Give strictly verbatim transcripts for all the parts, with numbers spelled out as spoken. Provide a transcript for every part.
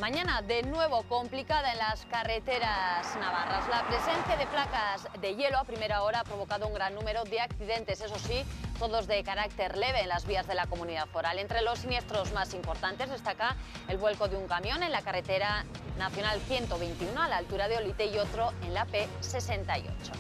Mañana de nuevo complicada en las carreteras navarras. La presencia de placas de hielo a primera hora ha provocado un gran número de accidentes, eso sí, todos de carácter leve en las vías de la comunidad foral. Entre los siniestros más importantes destaca el vuelco de un camión en la carretera nacional ciento veintiuno a la altura de Olite y otro en la P sesenta y ocho.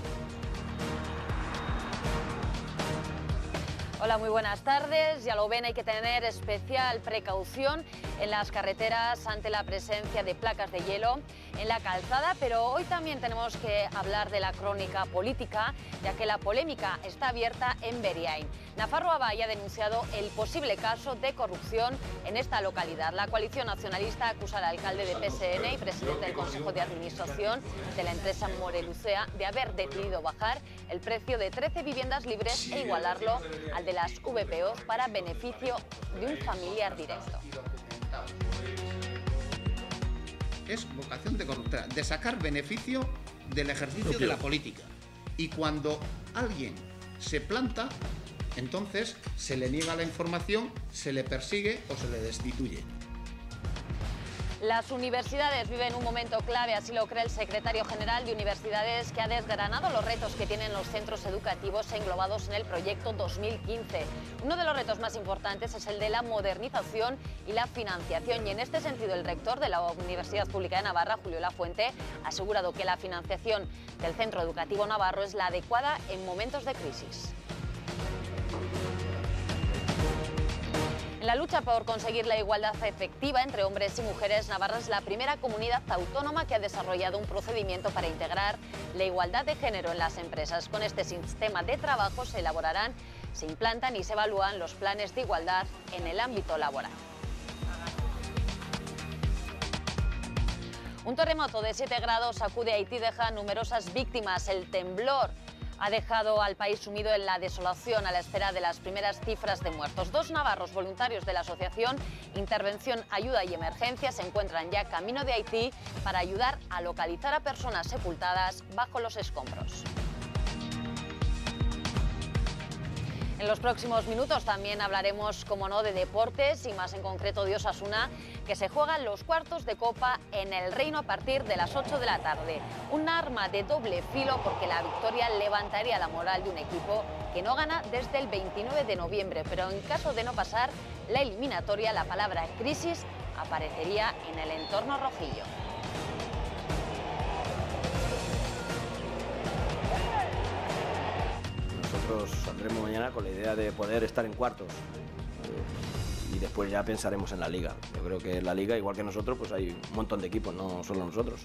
Hola, muy buenas tardes. Ya lo ven, hay que tener especial precaución en las carreteras ante la presencia de placas de hielo en la calzada, pero hoy también tenemos que hablar de la crónica política, ya que la polémica está abierta en Beriain. Nafarroa Bai ha denunciado el posible caso de corrupción en esta localidad. La coalición nacionalista acusa al alcalde de P S N y presidente del Consejo de Administración de la empresa Morelucea de haber decidido bajar el precio de trece viviendas libres e igualarlo al de las V P O para beneficio de un familiar directo. Es vocación de corruptora, de sacar beneficio del ejercicio de la política. Y cuando alguien se planta, entonces se le niega la información, se le persigue o se le destituye. Las universidades viven un momento clave, así lo cree el secretario general de Universidades, que ha desgranado los retos que tienen los centros educativos englobados en el proyecto dos mil quince. Uno de los retos más importantes es el de la modernización y la financiación, y en este sentido el rector de la Universidad Pública de Navarra, Julio Lafuente, ha asegurado que la financiación del centro educativo navarro es la adecuada en momentos de crisis. En la lucha por conseguir la igualdad efectiva entre hombres y mujeres, Navarra es la primera comunidad autónoma que ha desarrollado un procedimiento para integrar la igualdad de género en las empresas. Con este sistema de trabajo se elaborarán, se implantan y se evalúan los planes de igualdad en el ámbito laboral. Un terremoto de siete grados sacude a Haití y deja numerosas víctimas. El temblor ha dejado al país sumido en la desolación a la espera de las primeras cifras de muertos. Dos navarros voluntarios de la Asociación Intervención, Ayuda y Emergencia se encuentran ya camino de Haití para ayudar a localizar a personas sepultadas bajo los escombros. En los próximos minutos también hablaremos, como no, de deportes y más en concreto de Osasuna, que se juegan los cuartos de Copa en el Reino a partir de las ocho de la tarde. Un arma de doble filo porque la victoria levantaría la moral de un equipo que no gana desde el veintinueve de noviembre, pero en caso de no pasar la eliminatoria, la palabra crisis aparecería en el entorno rojillo. Nosotros saldremos mañana con la idea de poder estar en cuartos eh, y después ya pensaremos en la liga. Yo creo que en la liga, igual que nosotros, pues hay un montón de equipos, no solo nosotros.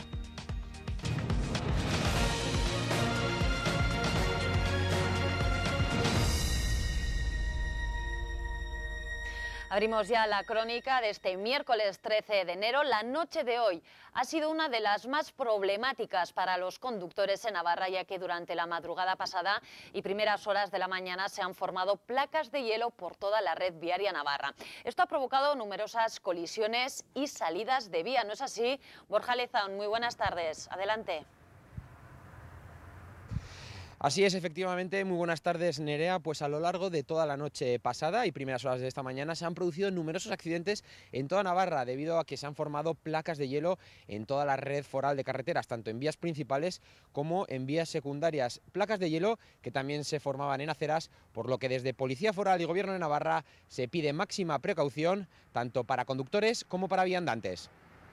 Abrimos ya la crónica de este miércoles trece de enero. La noche de hoy ha sido una de las más problemáticas para los conductores en Navarra, ya que durante la madrugada pasada y primeras horas de la mañana se han formado placas de hielo por toda la red viaria navarra. Esto ha provocado numerosas colisiones y salidas de vía. ¿No es así? Borja Lezaun, muy buenas tardes. Adelante. Así es, efectivamente. Muy buenas tardes, Nerea. Pues a lo largo de toda la noche pasada y primeras horas de esta mañana se han producido numerosos accidentes en toda Navarra debido a que se han formado placas de hielo en toda la red foral de carreteras, tanto en vías principales como en vías secundarias. Placas de hielo que también se formaban en aceras, por lo que desde Policía Foral y Gobierno de Navarra se pide máxima precaución tanto para conductores como para viandantes.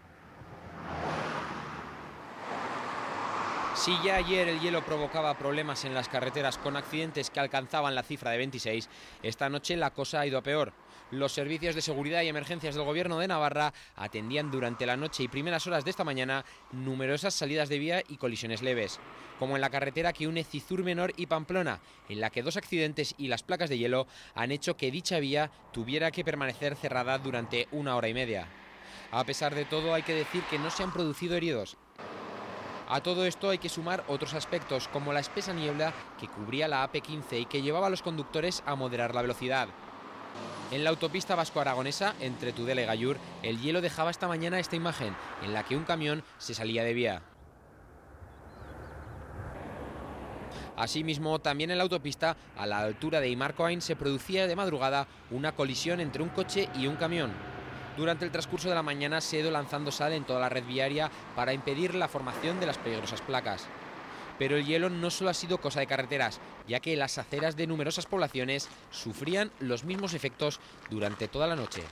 Si ya ayer el hielo provocaba problemas en las carreteras con accidentes que alcanzaban la cifra de veintiséis, esta noche la cosa ha ido a peor. Los servicios de seguridad y emergencias del Gobierno de Navarra atendían durante la noche y primeras horas de esta mañana numerosas salidas de vía y colisiones leves, como en la carretera que une Cizur Menor y Pamplona, en la que dos accidentes y las placas de hielo han hecho que dicha vía tuviera que permanecer cerrada durante una hora y media. A pesar de todo, hay que decir que no se han producido heridos. A todo esto hay que sumar otros aspectos, como la espesa niebla que cubría la A P quince y que llevaba a los conductores a moderar la velocidad. En la autopista vasco-aragonesa, entre Tudela y Gallur, el hielo dejaba esta mañana esta imagen, en la que un camión se salía de vía. Asimismo, también en la autopista, a la altura de Imarcoain, se producía de madrugada una colisión entre un coche y un camión. Durante el transcurso de la mañana se ha ido lanzando sal en toda la red viaria para impedir la formación de las peligrosas placas. Pero el hielo no solo ha sido cosa de carreteras, ya que las aceras de numerosas poblaciones sufrían los mismos efectos durante toda la noche.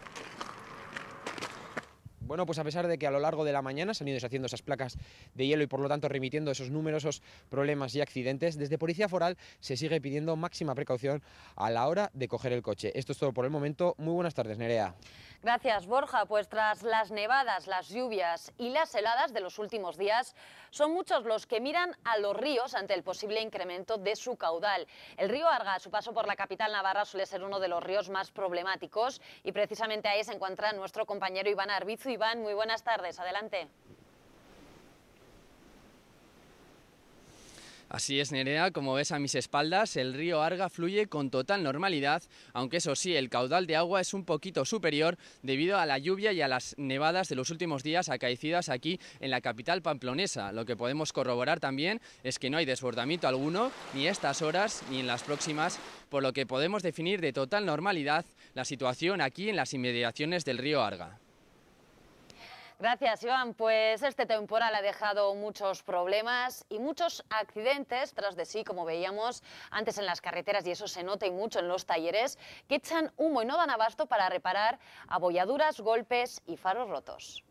Bueno, pues a pesar de que a lo largo de la mañana se han ido deshaciendo esas placas de hielo y por lo tanto remitiendo esos numerosos problemas y accidentes, desde Policía Foral se sigue pidiendo máxima precaución a la hora de coger el coche. Esto es todo por el momento. Muy buenas tardes, Nerea. Gracias, Borja. Pues tras las nevadas, las lluvias y las heladas de los últimos días, son muchos los que miran a los ríos ante el posible incremento de su caudal. El río Arga, a su paso por la capital navarra, suele ser uno de los ríos más problemáticos y precisamente ahí se encuentra nuestro compañero Iván Arbizu. Iván, muy buenas tardes. Adelante. Así es, Nerea, como ves a mis espaldas, el río Arga fluye con total normalidad, aunque eso sí, el caudal de agua es un poquito superior debido a la lluvia y a las nevadas de los últimos días acaecidas aquí en la capital pamplonesa. Lo que podemos corroborar también es que no hay desbordamiento alguno, ni a estas horas ni en las próximas, por lo que podemos definir de total normalidad la situación aquí en las inmediaciones del río Arga. Gracias, Iván. Pues este temporal ha dejado muchos problemas y muchos accidentes tras de sí, como veíamos antes en las carreteras, y eso se nota y mucho en los talleres, que echan humo y no dan abasto para reparar abolladuras, golpes y faros rotos.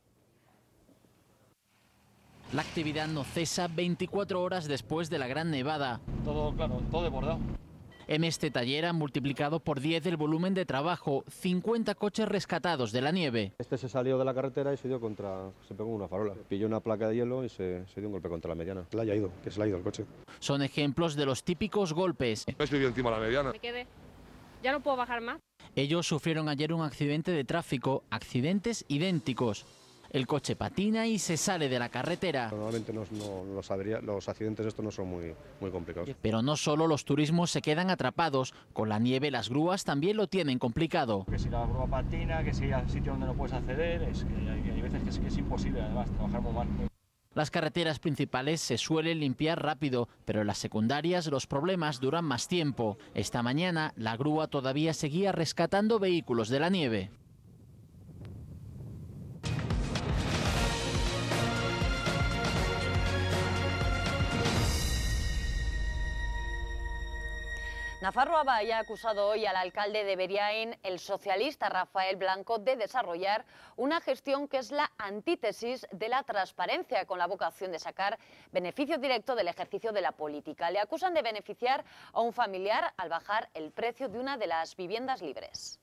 La actividad no cesa veinticuatro horas después de la gran nevada. Todo, claro, todo desbordado. En este taller han multiplicado por diez el volumen de trabajo, cincuenta coches rescatados de la nieve. Este se salió de la carretera y se dio contra, se pegó una farola. Pilló una placa de hielo y se, se dio un golpe contra la mediana. Se le haya ido, que se le ha ido el coche. Son ejemplos de los típicos golpes. Me estoy encima de la mediana. Me quedé. Ya no puedo bajar más. Ellos sufrieron ayer un accidente de tráfico, accidentes idénticos. El coche patina y se sale de la carretera. Normalmente no, no, los, avería, los accidentes estos no son muy, muy complicados. Pero no solo los turismos se quedan atrapados, con la nieve las grúas también lo tienen complicado. Que si la grúa patina, que si hay sitio donde no puedes acceder, es que hay, hay veces que es, que es imposible además trabajar muy mal. Las carreteras principales se suelen limpiar rápido, pero en las secundarias los problemas duran más tiempo. Esta mañana la grúa todavía seguía rescatando vehículos de la nieve. Nafarroa Bai ha acusado hoy al alcalde de Beriain, el socialista Rafael Blanco, de desarrollar una gestión que es la antítesis de la transparencia, con la vocación de sacar beneficio directo del ejercicio de la política. Le acusan de beneficiar a un familiar al bajar el precio de una de las viviendas libres.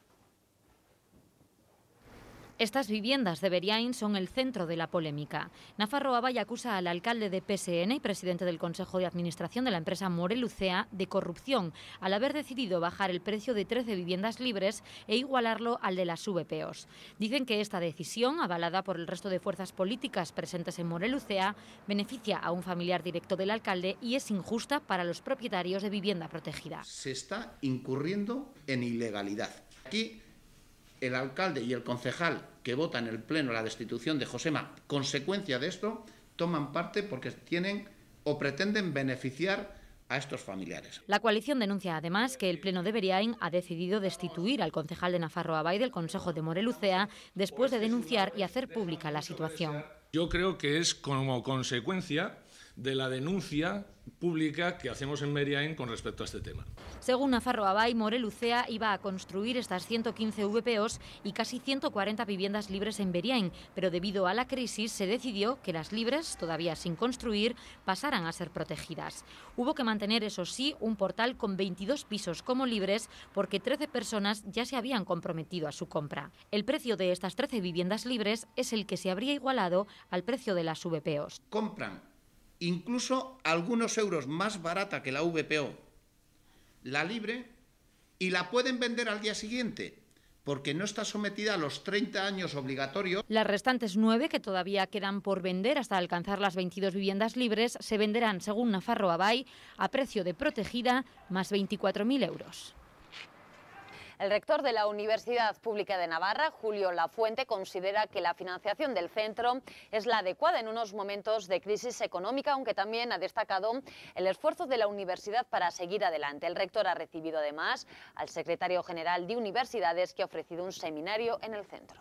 Estas viviendas de Beriain son el centro de la polémica. Nafarroa Bai acusa al alcalde de P S N y presidente del Consejo de Administración de la empresa Morelucea de corrupción al haber decidido bajar el precio de trece viviendas libres e igualarlo al de las V P Os. Dicen que esta decisión, avalada por el resto de fuerzas políticas presentes en Morelucea, beneficia a un familiar directo del alcalde y es injusta para los propietarios de vivienda protegida. Se está incurriendo en ilegalidad. Aquí el alcalde y el concejal que vota en el pleno la destitución de Josema, consecuencia de esto, toman parte porque tienen o pretenden beneficiar a estos familiares. La coalición denuncia además que el pleno de Beriain ha decidido destituir al concejal de Nafarroa Bai del Consejo de Morelucea después de denunciar y hacer pública la situación. Yo creo que es como consecuencia de la denuncia pública que hacemos en Beriain con respecto a este tema. Según Nafarroa Bai, Morelucea iba a construir estas ciento quince V P Os y casi ciento cuarenta viviendas libres en Beriain, pero debido a la crisis se decidió que las libres, todavía sin construir, pasaran a ser protegidas. Hubo que mantener, eso sí, un portal con veintidós pisos como libres porque trece personas ya se habían comprometido a su compra. El precio de estas trece viviendas libres es el que se habría igualado al precio de las V P Os. Compran incluso algunos euros más barata que la V P O, la libre, y la pueden vender al día siguiente, porque no está sometida a los treinta años obligatorios. Las restantes nueve, que todavía quedan por vender hasta alcanzar las veintidós viviendas libres, se venderán, según Nafarroa Bai, a precio de protegida más veinticuatro mil euros. El rector de la Universidad Pública de Navarra, Julio Lafuente, considera que la financiación del centro es la adecuada en unos momentos de crisis económica, aunque también ha destacado el esfuerzo de la universidad para seguir adelante. El rector ha recibido además al secretario general de Universidades, que ha ofrecido un seminario en el centro.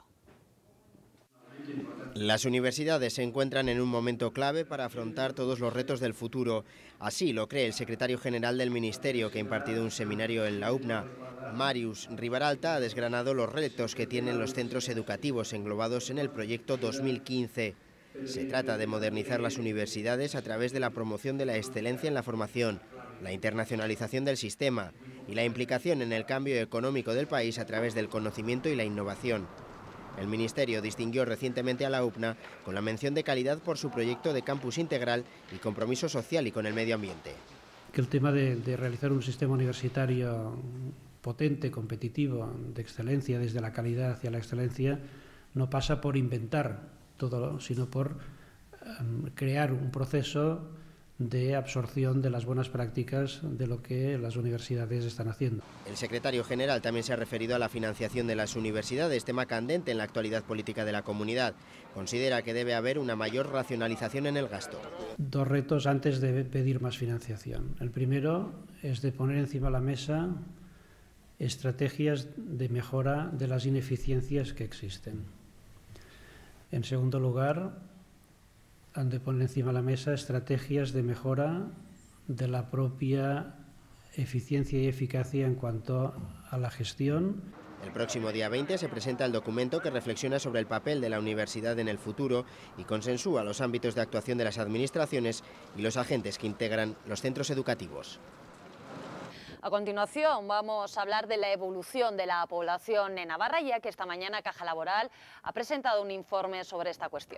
Las universidades se encuentran en un momento clave para afrontar todos los retos del futuro. Así lo cree el secretario general del Ministerio, que ha impartido un seminario en la U P N A. Màrius Ribaralta ha desgranado los retos que tienen los centros educativos englobados en el proyecto dos mil quince. Se trata de modernizar las universidades a través de la promoción de la excelencia en la formación, la internacionalización del sistema y la implicación en el cambio económico del país a través del conocimiento y la innovación. El Ministerio distinguió recientemente a la U P N A con la mención de calidad por su proyecto de campus integral y compromiso social y con el medio ambiente. Que el tema de, de realizar un sistema universitario potente, competitivo, de excelencia, desde la calidad hacia la excelencia, no pasa por inventar todo, sino por um, crear un proceso de absorción de las buenas prácticas de lo que las universidades están haciendo. El secretario general también se ha referido a la financiación de las universidades, tema candente en la actualidad política de la comunidad. Considera que debe haber una mayor racionalización en el gasto. Dos retos antes de pedir más financiación. El primero es de poner encima de la mesa estrategias de mejora de las ineficiencias que existen. En segundo lugar, han de poner encima de la mesa estrategias de mejora de la propia eficiencia y eficacia en cuanto a la gestión. El próximo día veinte se presenta el documento que reflexiona sobre el papel de la universidad en el futuro y consensúa los ámbitos de actuación de las administraciones y los agentes que integran los centros educativos. A continuación vamos a hablar de la evolución de la población en Navarra, ya que esta mañana Caja Laboral ha presentado un informe sobre esta cuestión.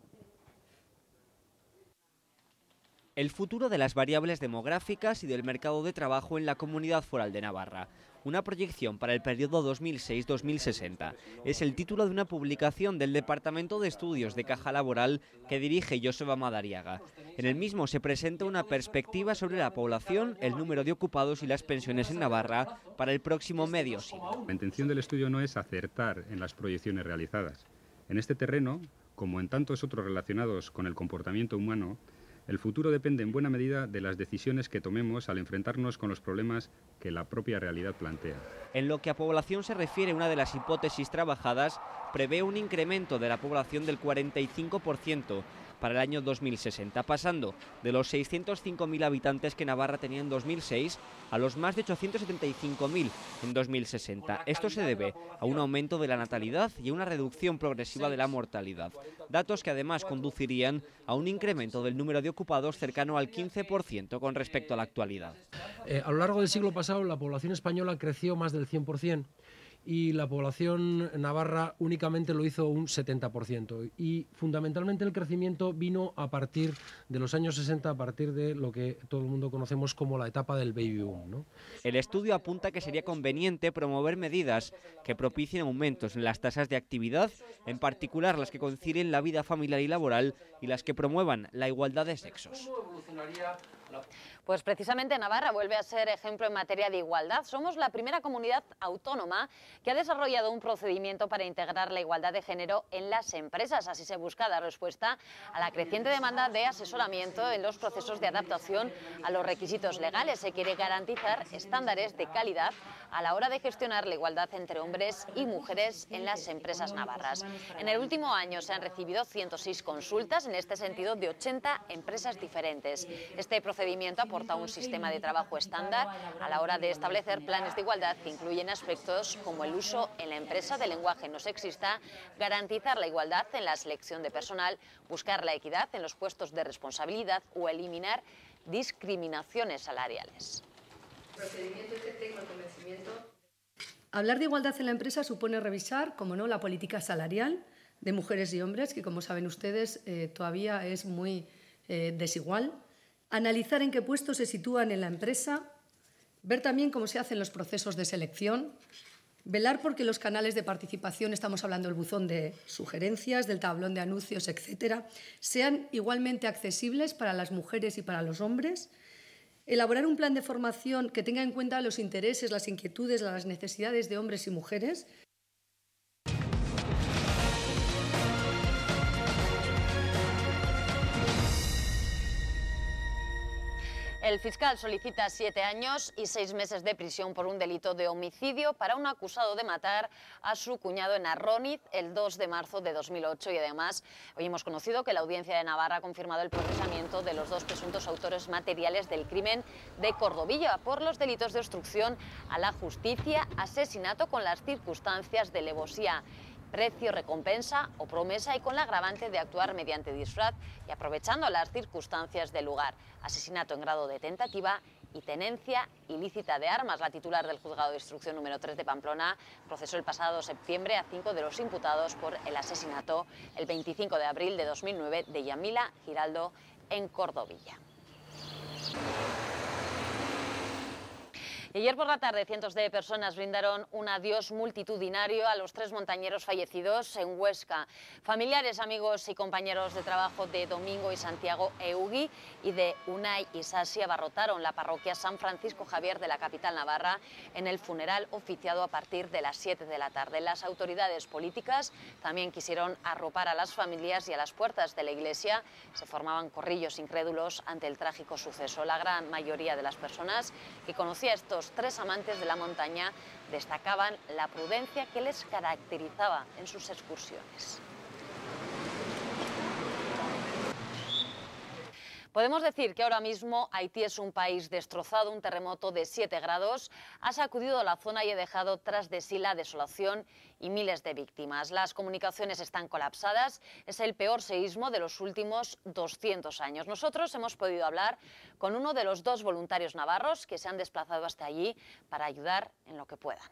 El futuro de las variables demográficas y del mercado de trabajo en la Comunidad Foral de Navarra. Una proyección para el periodo dos mil seis a dos mil sesenta. Es el título de una publicación del Departamento de Estudios de Caja Laboral que dirige Joseba Madariaga. En el mismo se presenta una perspectiva sobre la población, el número de ocupados y las pensiones en Navarra para el próximo medio siglo. La intención del estudio no es acertar en las proyecciones realizadas. En este terreno, como en tantos otros relacionados con el comportamiento humano, el futuro depende en buena medida de las decisiones que tomemos al enfrentarnos con los problemas que la propia realidad plantea. En lo que a población se refiere, una de las hipótesis trabajadas prevé un incremento de la población del cuarenta y cinco por ciento para el año dos mil sesenta, pasando de los seiscientos cinco mil habitantes que Navarra tenía en dos mil seis a los más de ochocientos setenta y cinco mil en dos mil sesenta. Esto se debe a un aumento de la natalidad y a una reducción progresiva de la mortalidad, datos que además conducirían a un incremento del número de ocupados cercano al quince por ciento con respecto a la actualidad. Eh, a lo largo del siglo pasado la población española creció más del cien por ciento. Y la población navarra únicamente lo hizo un setenta por ciento. Y fundamentalmente el crecimiento vino a partir de los años sesenta, a partir de lo que todo el mundo conocemos como la etapa del baby boom, ¿no? El estudio apunta que sería conveniente promover medidas que propicien aumentos en las tasas de actividad, en particular las que concilien la vida familiar y laboral y las que promuevan la igualdad de sexos. Pues precisamente Navarra vuelve a ser ejemplo en materia de igualdad. Somos la primera comunidad autónoma que ha desarrollado un procedimiento para integrar la igualdad de género en las empresas. Así se busca dar respuesta a la creciente demanda de asesoramiento en los procesos de adaptación a los requisitos legales. Se quiere garantizar estándares de calidad a la hora de gestionar la igualdad entre hombres y mujeres en las empresas navarras. En el último año se han recibido ciento seis consultas en este sentido de ochenta empresas diferentes. Este procedimiento aporta un sistema de trabajo estándar a la hora de establecer planes de igualdad que incluyen aspectos como el uso en la empresa del lenguaje no sexista, garantizar la igualdad en la selección de personal, buscar la equidad en los puestos de responsabilidad o eliminar discriminaciones salariales. Hablar de igualdad en la empresa supone revisar, como no, la política salarial de mujeres y hombres, que como saben ustedes eh, todavía es muy eh, desigual. Analizar en qué puestos se sitúan en la empresa, ver también cómo se hacen los procesos de selección, velar porque los canales de participación, estamos hablando del buzón de sugerencias, del tablón de anuncios, etcétera, sean igualmente accesibles para las mujeres y para los hombres, elaborar un plan de formación que tenga en cuenta los intereses, las inquietudes, las necesidades de hombres y mujeres. El fiscal solicita siete años y seis meses de prisión por un delito de homicidio para un acusado de matar a su cuñado en Arróniz el dos de marzo de dos mil ocho. Y además, hoy hemos conocido que la Audiencia de Navarra ha confirmado el procesamiento de los dos presuntos autores materiales del crimen de Cordovilla por los delitos de obstrucción a la justicia, asesinato con las circunstancias de alevosía, precio, recompensa o promesa, y con la agravante de actuar mediante disfraz y aprovechando las circunstancias del lugar, asesinato en grado de tentativa y tenencia ilícita de armas. La titular del Juzgado de Instrucción número tres de Pamplona procesó el pasado septiembre a cinco de los imputados por el asesinato el veinticinco de abril de dos mil nueve de Yamila Giraldo en Cordovilla. Y ayer por la tarde cientos de personas brindaron un adiós multitudinario a los tres montañeros fallecidos en Huesca. Familiares, amigos y compañeros de trabajo de Domingo y Santiago Eugui y de Unai y Sasi abarrotaron la parroquia San Francisco Javier de la capital navarra en el funeral oficiado a partir de las siete de la tarde. Las autoridades políticas también quisieron arropar a las familias y a las puertas de la iglesia se formaban corrillos incrédulos ante el trágico suceso. La gran mayoría de las personas que conocía estos Los tres amantes de la montaña destacaban la prudencia que les caracterizaba en sus excursiones. Podemos decir que ahora mismo Haití es un país destrozado. Un terremoto de siete grados ha sacudido la zona y ha dejado tras de sí la desolación y miles de víctimas. Las comunicaciones están colapsadas. Es el peor seísmo de los últimos doscientos años. Nosotros hemos podido hablar con uno de los dos voluntarios navarros que se han desplazado hasta allí para ayudar en lo que puedan.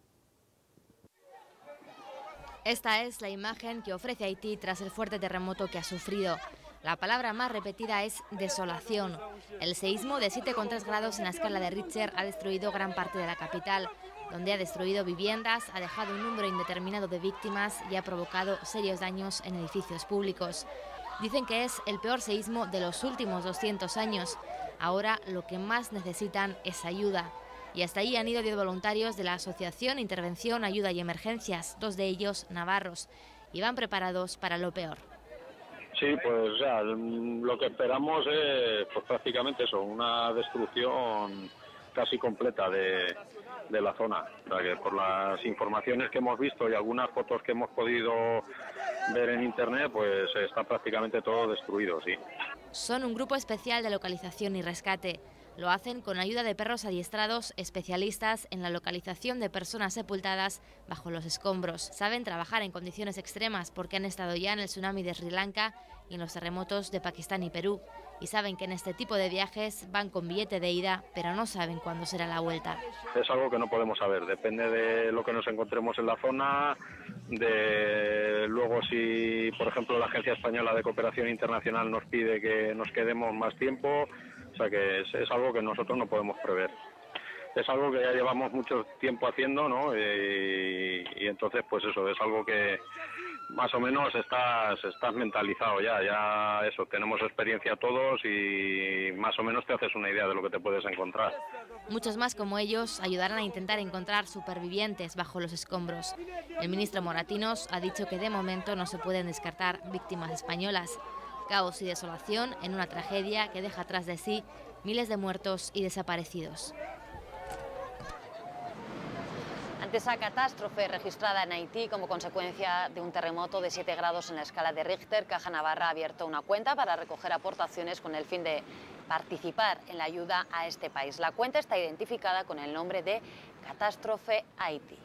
Esta es la imagen que ofrece Haití tras el fuerte terremoto que ha sufrido. La palabra más repetida es desolación. El seísmo de siete coma tres grados en la escala de Richter ha destruido gran parte de la capital, donde ha destruido viviendas, ha dejado un número indeterminado de víctimas y ha provocado serios daños en edificios públicos. Dicen que es el peor seísmo de los últimos doscientos años. Ahora lo que más necesitan es ayuda. Y hasta ahí han ido diez voluntarios de la Asociación Intervención, Ayuda y Emergencias, dos de ellos navarros, y van preparados para lo peor. Sí, pues ya, lo que esperamos es pues prácticamente eso, una destrucción casi completa de, de la zona. O sea que por las informaciones que hemos visto y algunas fotos que hemos podido ver en internet, pues está prácticamente todo destruido, sí. Son un grupo especial de localización y rescate. Lo hacen con ayuda de perros adiestrados, especialistas en la localización de personas sepultadas bajo los escombros. Saben trabajar en condiciones extremas porque han estado ya en el tsunami de Sri Lanka y en los terremotos de Pakistán y Perú. Y saben que en este tipo de viajes van con billete de ida, pero no saben cuándo será la vuelta. Es algo que no podemos saber, depende de lo que nos encontremos en la zona, de luego si, por ejemplo, la Agencia Española de Cooperación Internacional nos pide que nos quedemos más tiempo. O sea que es, es algo que nosotros no podemos prever. Es algo que ya llevamos mucho tiempo haciendo, ¿no? Y, y entonces, pues eso, es algo que más o menos estás, estás mentalizado ya. Ya eso, tenemos experiencia todos y más o menos te haces una idea de lo que te puedes encontrar. Muchos más como ellos ayudarán a intentar encontrar supervivientes bajo los escombros. El ministro Moratinos ha dicho que de momento no se pueden descartar víctimas españolas. Caos y desolación en una tragedia que deja tras de sí miles de muertos y desaparecidos. Ante esa catástrofe registrada en Haití como consecuencia de un terremoto de siete grados en la escala de Richter, Caja Navarra ha abierto una cuenta para recoger aportaciones con el fin de participar en la ayuda a este país. La cuenta está identificada con el nombre de Catástrofe Haití.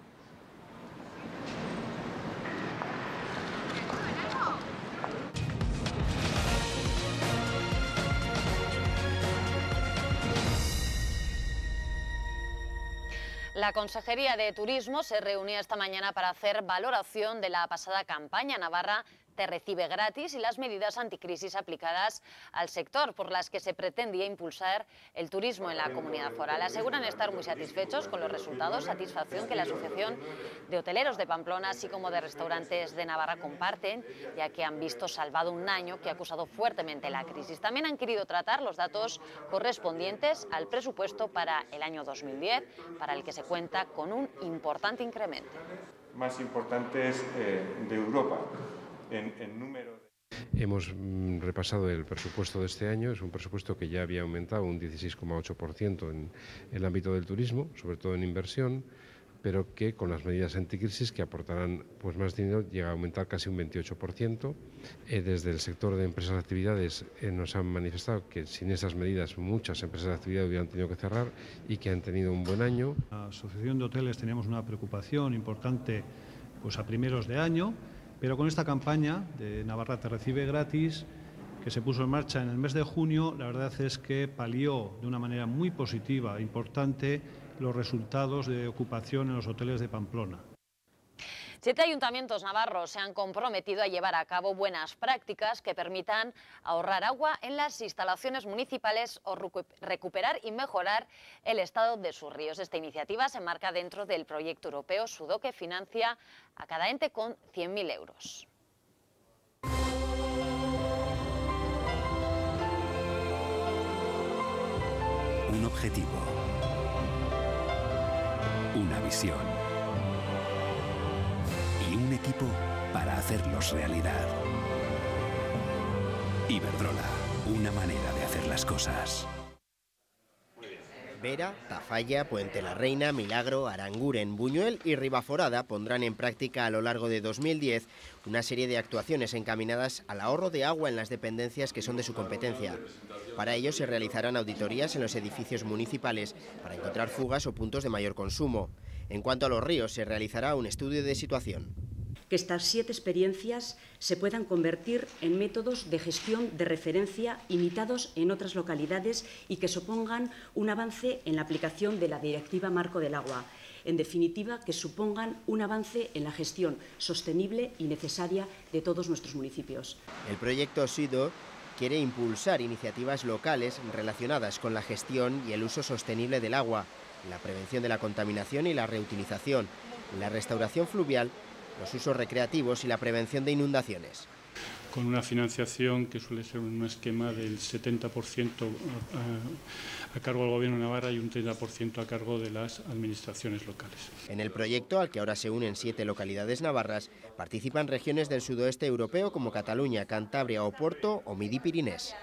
La Consejería de Turismo se reunió esta mañana para hacer valoración de la pasada campaña navarra te recibe gratis y las medidas anticrisis aplicadas al sector, por las que se pretendía impulsar el turismo en la comunidad foral. Aseguran estar muy satisfechos con los resultados, satisfacción que la Asociación de Hoteleros de Pamplona, así como de Restaurantes de Navarra, comparten, ya que han visto salvado un año que ha acusado fuertemente la crisis. También han querido tratar los datos correspondientes al presupuesto para el año dos mil diez, para el que se cuenta con un importante incremento. Más importantes eh, de Europa en, en número. Hemos mm, repasado el presupuesto de este año. Es un presupuesto que ya había aumentado un dieciséis coma ocho por ciento en el ámbito del turismo, sobre todo en inversión, pero que con las medidas anticrisis que aportarán pues, más dinero llega a aumentar casi un veintiocho por ciento. Eh, desde el sector de empresas de actividades eh, nos han manifestado que sin esas medidas muchas empresas de actividad hubieran tenido que cerrar y que han tenido un buen año. La Asociación de Hoteles teníamos una preocupación importante pues, a primeros de año, pero con esta campaña de Navarra te recibe gratis, que se puso en marcha en el mes de junio, la verdad es que palió de una manera muy positiva, importante, los resultados de ocupación en los hoteles de Pamplona. Siete ayuntamientos navarros se han comprometido a llevar a cabo buenas prácticas que permitan ahorrar agua en las instalaciones municipales o recuperar y mejorar el estado de sus ríos. Esta iniciativa se enmarca dentro del proyecto europeo SUDO, que financia a cada ente con cien mil euros. Un objetivo. Una visión y un equipo para hacerlos realidad. Iberdrola, una manera de hacer las cosas. Vera, Tafalla, Puente la Reina, Milagro, Aranguren, Buñuel y Ribaforada pondrán en práctica a lo largo de dos mil diez una serie de actuaciones encaminadas al ahorro de agua en las dependencias que son de su competencia. Para ello se realizarán auditorías en los edificios municipales para encontrar fugas o puntos de mayor consumo. En cuanto a los ríos, se realizará un estudio de situación. Que estas siete experiencias se puedan convertir en métodos de gestión de referencia imitados en otras localidades y que supongan un avance en la aplicación de la Directiva Marco del Agua. En definitiva, que supongan un avance en la gestión sostenible y necesaria de todos nuestros municipios. El proyecto SUDO quiere impulsar iniciativas locales relacionadas con la gestión y el uso sostenible del agua, la prevención de la contaminación y la reutilización, la restauración fluvial, los usos recreativos y la prevención de inundaciones. Con una financiación que suele ser un esquema del setenta por ciento a, a cargo del Gobierno de Navarra y un treinta por ciento a cargo de las administraciones locales. En el proyecto, al que ahora se unen siete localidades navarras, participan regiones del sudoeste europeo como Cataluña, Cantabria, Oporto o Midi-Pirinés.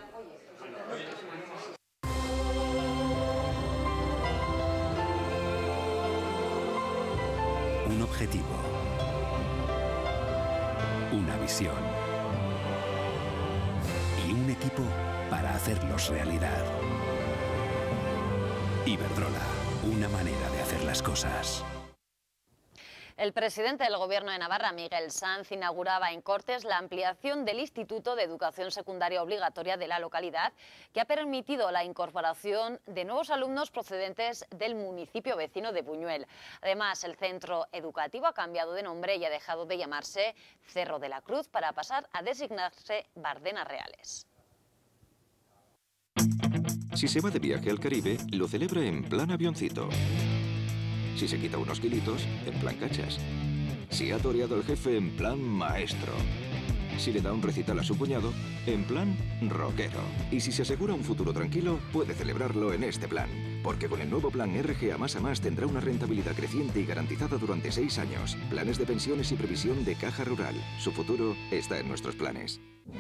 Un objetivo. Una visión. Y un equipo para hacerlos realidad. Iberdrola, una manera de hacer las cosas. El presidente del Gobierno de Navarra, Miguel Sanz, inauguraba en Cortes la ampliación del Instituto de Educación Secundaria Obligatoria de la localidad, que ha permitido la incorporación de nuevos alumnos procedentes del municipio vecino de Buñuel. Además, el centro educativo ha cambiado de nombre y ha dejado de llamarse Cerro de la Cruz para pasar a designarse Bardenas Reales. Si se va de viaje al Caribe, lo celebra en plan avioncito. Si se quita unos kilitos, en plan cachas. Si ha toreado el jefe, en plan maestro. Si le da un recital a su cuñado, en plan rockero. Y si se asegura un futuro tranquilo, puede celebrarlo en este plan. Porque con el nuevo plan R G A más a más tendrá una rentabilidad creciente y garantizada durante seis años. Planes de pensiones y previsión de Caja Rural. Su futuro está en nuestros planes.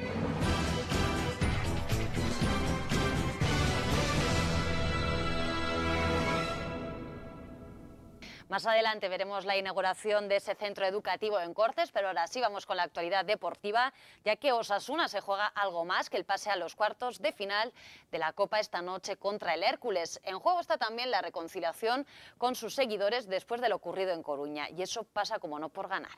Más adelante veremos la inauguración de ese centro educativo en Cortes, pero ahora sí vamos con la actualidad deportiva, ya que Osasuna se juega algo más que el pase a los cuartos de final de la Copa esta noche contra el Hércules. En juego está también la reconciliación con sus seguidores después de lo ocurrido en Coruña, y eso pasa como no por ganar.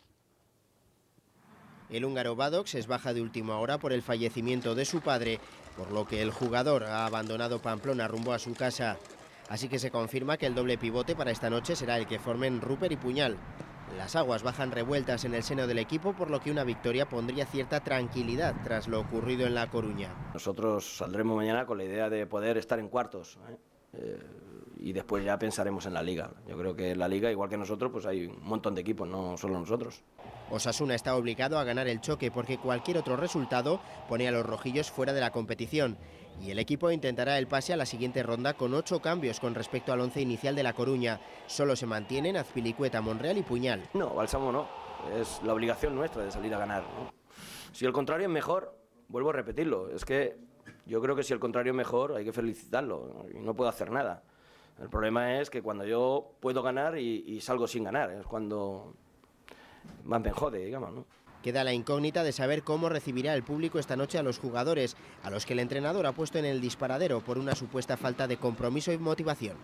El húngaro Badox es baja de última hora por el fallecimiento de su padre, por lo que el jugador ha abandonado Pamplona rumbo a su casa. Así que se confirma que el doble pivote para esta noche será el que formen Rupert y Puñal. Las aguas bajan revueltas en el seno del equipo, por lo que una victoria pondría cierta tranquilidad tras lo ocurrido en La Coruña. Nosotros saldremos mañana con la idea de poder estar en cuartos, ¿eh? Eh, y después ya pensaremos en la Liga. Yo creo que en la Liga, igual que nosotros, pues hay un montón de equipos, no solo nosotros. Osasuna está obligado a ganar el choque porque cualquier otro resultado pone a los rojillos fuera de la competición. Y el equipo intentará el pase a la siguiente ronda con ocho cambios con respecto al once inicial de La Coruña. Solo se mantienen Azpilicueta, Monreal y Puñal. No, Balsamo no. Es la obligación nuestra de salir a ganar, ¿no? Si el contrario es mejor, vuelvo a repetirlo, es que yo creo que si el contrario es mejor hay que felicitarlo y no puedo hacer nada. El problema es que cuando yo puedo ganar y, y salgo sin ganar, es cuando más me jode, digamos, ¿no? Queda la incógnita de saber cómo recibirá el público esta noche a los jugadores, a los que el entrenador ha puesto en el disparadero por una supuesta falta de compromiso y motivación.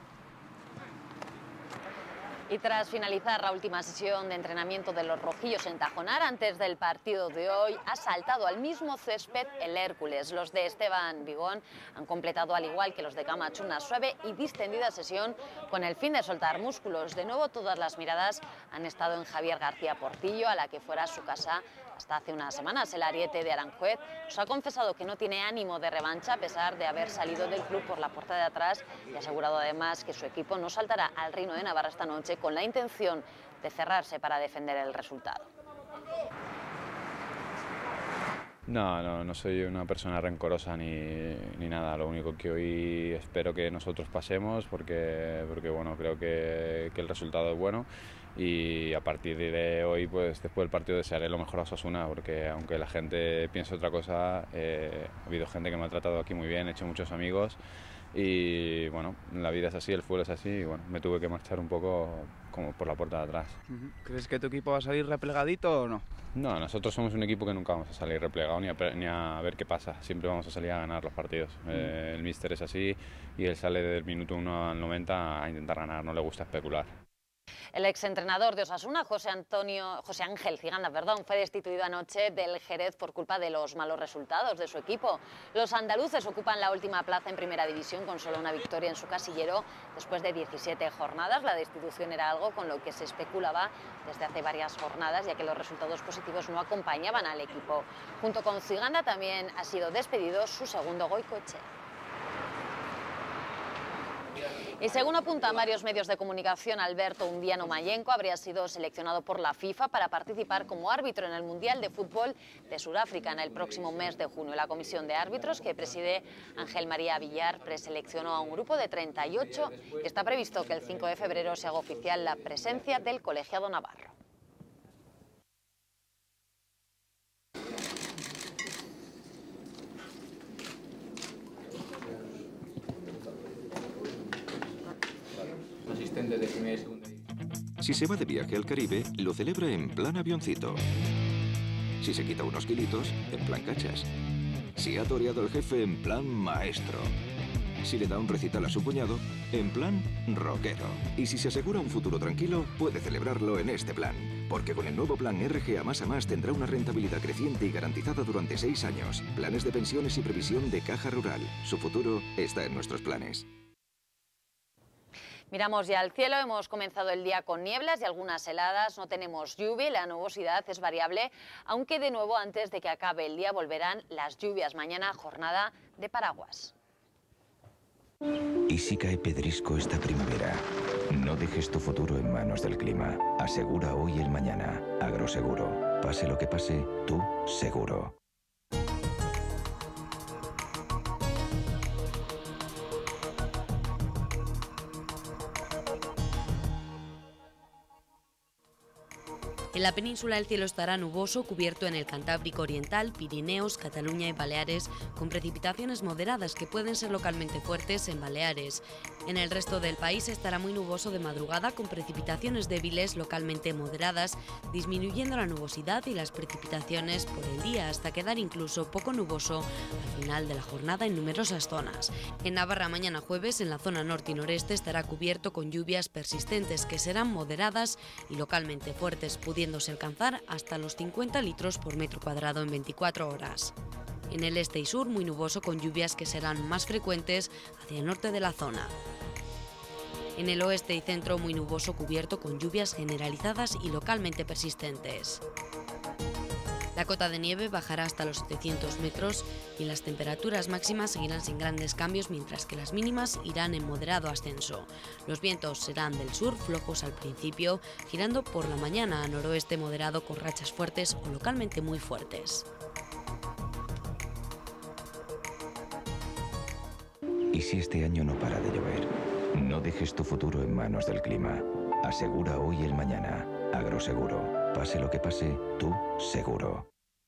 Y tras finalizar la última sesión de entrenamiento de los rojillos en Tajonar, antes del partido de hoy, ha saltado al mismo césped el Hércules. Los de Esteban Vigón han completado, al igual que los de Camacho, una suave y distendida sesión con el fin de soltar músculos. De nuevo, todas las miradas han estado en Javier García Portillo, a la que fuera su casa hasta hace unas semanas. El ariete de Aranjuez nos ha confesado que no tiene ánimo de revancha a pesar de haber salido del club por la puerta de atrás y ha asegurado además que su equipo no saltará al Reino de Navarra esta noche con la intención de cerrarse para defender el resultado. No, no, no soy una persona rencorosa ni, ni nada. Lo único que hoy espero que nosotros pasemos porque, porque bueno, creo que, que el resultado es bueno. Y a partir de hoy, pues después del partido desearé lo mejor a Osasuna, porque aunque la gente piense otra cosa, eh, ha habido gente que me ha tratado aquí muy bien, he hecho muchos amigos y bueno, la vida es así, el fútbol es así y bueno, me tuve que marchar un poco como por la puerta de atrás. ¿Crees que tu equipo va a salir replegadito o no? No, nosotros somos un equipo que nunca vamos a salir replegado ni a, ni a ver qué pasa, siempre vamos a salir a ganar los partidos. Uh-huh. eh, el míster es así y él sale del minuto uno al noventa a intentar ganar, no le gusta especular. El exentrenador de Osasuna, José Antonio, José Ángel Ciganda, perdón, fue destituido anoche del Jerez por culpa de los malos resultados de su equipo. Los andaluces ocupan la última plaza en Primera División con solo una victoria en su casillero después de diecisiete jornadas. La destitución era algo con lo que se especulaba desde hace varias jornadas, ya que los resultados positivos no acompañaban al equipo. Junto con Ciganda también ha sido despedido su segundo Goicoechea. Y según apuntan varios medios de comunicación, Alberto Undiano Mayenco habría sido seleccionado por la FIFA para participar como árbitro en el Mundial de Fútbol de Sudáfrica en el próximo mes de junio. La comisión de árbitros que preside Ángel María Villar preseleccionó a un grupo de treinta y ocho y está previsto que el cinco de febrero se haga oficial la presencia del colegiado navarro. Si se va de viaje al Caribe, lo celebra en plan avioncito. Si se quita unos kilitos, en plan cachas. Si ha toreado al jefe, en plan maestro. Si le da un recital a su cuñado, en plan rockero. Y si se asegura un futuro tranquilo, puede celebrarlo en este plan. Porque con el nuevo plan R G A más a más tendrá una rentabilidad creciente y garantizada durante seis años. Planes de pensiones y previsión de Caja Rural. Su futuro está en nuestros planes. Miramos ya al cielo, hemos comenzado el día con nieblas y algunas heladas, no tenemos lluvia y la nubosidad es variable, aunque de nuevo antes de que acabe el día volverán las lluvias. Mañana jornada de paraguas. ¿Y si cae pedrisco esta primavera? No dejes tu futuro en manos del clima. Asegura hoy el mañana. Agroseguro. Pase lo que pase, tú seguro. En la península el cielo estará nuboso, cubierto en el Cantábrico Oriental, Pirineos, Cataluña y Baleares, con precipitaciones moderadas que pueden ser localmente fuertes en Baleares. En el resto del país estará muy nuboso de madrugada, con precipitaciones débiles localmente moderadas, disminuyendo la nubosidad y las precipitaciones por el día hasta quedar incluso poco nuboso al final de la jornada en numerosas zonas. En Navarra mañana jueves, en la zona norte y noreste, estará cubierto con lluvias persistentes que serán moderadas y localmente fuertes, pudiendo alcanzar hasta los cincuenta litros por metro cuadrado en veinticuatro horas. En el este y sur muy nuboso con lluvias que serán más frecuentes hacia el norte de la zona. En el oeste y centro muy nuboso cubierto con lluvias generalizadas y localmente persistentes. La cota de nieve bajará hasta los setecientos metros y las temperaturas máximas seguirán sin grandes cambios, mientras que las mínimas irán en moderado ascenso. Los vientos serán del sur, flojos al principio, girando por la mañana a noroeste moderado con rachas fuertes o localmente muy fuertes. ¿Y si este año no para de llover? No dejes tu futuro en manos del clima. Asegura hoy el mañana. Agroseguro. Pase lo que pase, tú seguro.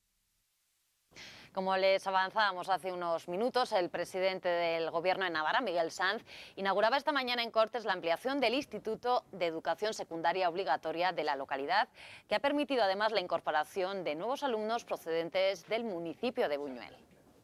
Como les avanzábamos hace unos minutos, el presidente del Gobierno de Navarra, Miguel Sanz, inauguraba esta mañana en Cortes la ampliación del Instituto de Educación Secundaria Obligatoria de la localidad, que ha permitido además la incorporación de nuevos alumnos procedentes del municipio de Buñuel.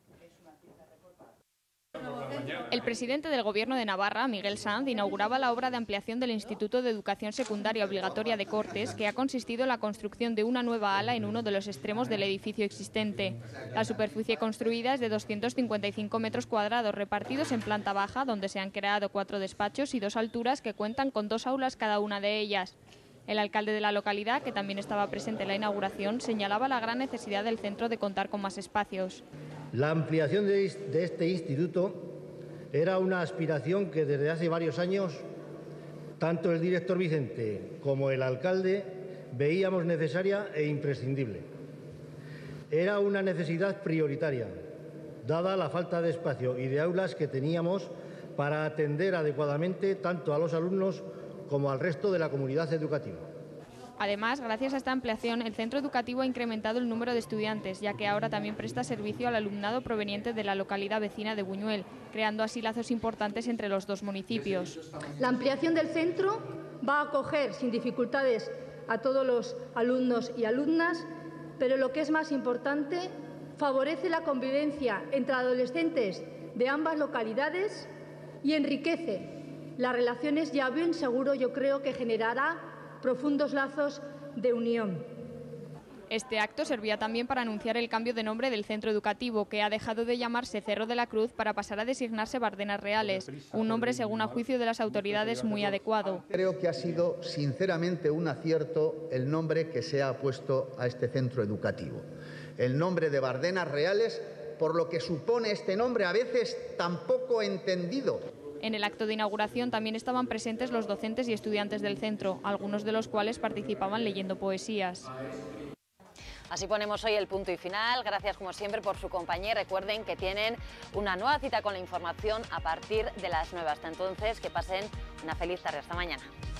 El presidente del Gobierno de Navarra, Miguel Sanz, inauguraba la obra de ampliación del Instituto de Educación Secundaria Obligatoria de Cortes, que ha consistido en la construcción de una nueva ala en uno de los extremos del edificio existente. La superficie construida es de doscientos cincuenta y cinco metros cuadrados, repartidos en planta baja, donde se han creado cuatro despachos y dos alturas que cuentan con dos aulas cada una de ellas. El alcalde de la localidad, que también estaba presente en la inauguración, señalaba la gran necesidad del centro de contar con más espacios. La ampliación de este instituto era una aspiración que desde hace varios años tanto el director Vicente como el alcalde veíamos necesaria e imprescindible. Era una necesidad prioritaria, dada la falta de espacio y de aulas que teníamos para atender adecuadamente tanto a los alumnos como al resto de la comunidad educativa. Además, gracias a esta ampliación, el centro educativo ha incrementado el número de estudiantes, ya que ahora también presta servicio al alumnado proveniente de la localidad vecina de Buñuel, creando así lazos importantes entre los dos municipios. La ampliación del centro va a acoger sin dificultades a todos los alumnos y alumnas, pero lo que es más importante, favorece la convivencia entre adolescentes de ambas localidades y enriquece las relaciones, ya bien seguro yo creo que generará profundos lazos de unión. Este acto servía también para anunciar el cambio de nombre del centro educativo, que ha dejado de llamarse Cerro de la Cruz para pasar a designarse Bardenas Reales, un nombre, según a juicio de las autoridades, muy adecuado. Creo que ha sido sinceramente un acierto el nombre que se ha puesto a este centro educativo. El nombre de Bardenas Reales, por lo que supone este nombre a veces tan poco entendido. En el acto de inauguración también estaban presentes los docentes y estudiantes del centro, algunos de los cuales participaban leyendo poesías. Así ponemos hoy el punto y final. Gracias como siempre por su compañía. Recuerden que tienen una nueva cita con la información a partir de las nueve. Hasta entonces, que pasen una feliz tarde. Hasta mañana.